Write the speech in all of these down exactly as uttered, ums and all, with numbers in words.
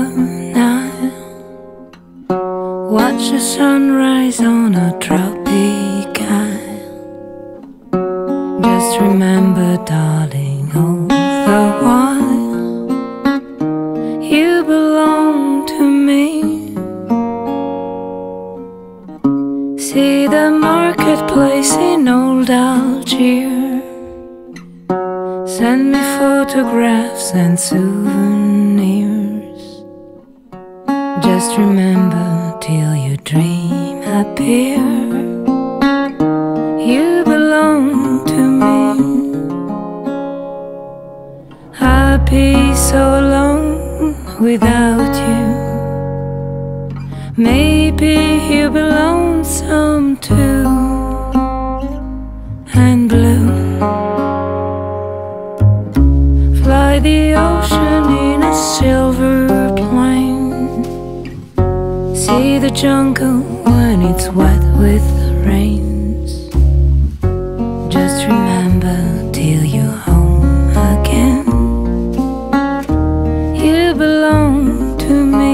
Nile. Watch the sunrise on a tropic isle. Just remember, darling, all the while you belong to me. See the marketplace in old Algiers. Send me photographs and souvenirs. Just remember, till your dream appear, you belong to me. I'll be so alone without you. Maybe you'll be lonesome too, and blue. Fly the ocean in a silver plane. See the jungle when it's wet with rains. Just remember, till you're home again, you belong to me.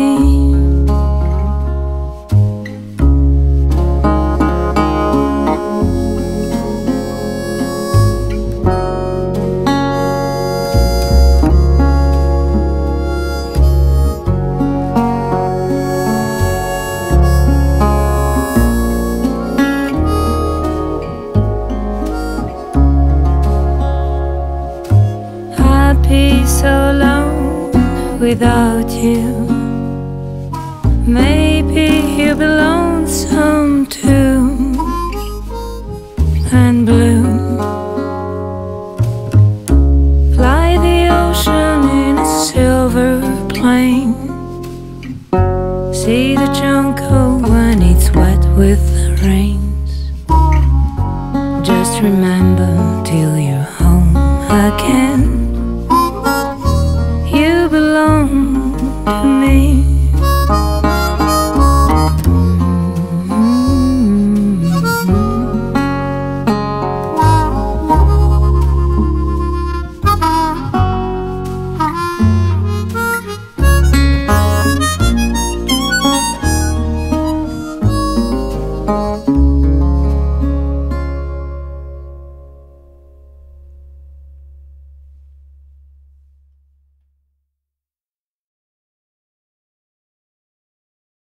Be so alone without you. Maybe you'll be lonesome too, and blue. Fly the ocean in a silver plane. See the jungle when it's wet with the rains. Just remember, till you're home again, you belong to me.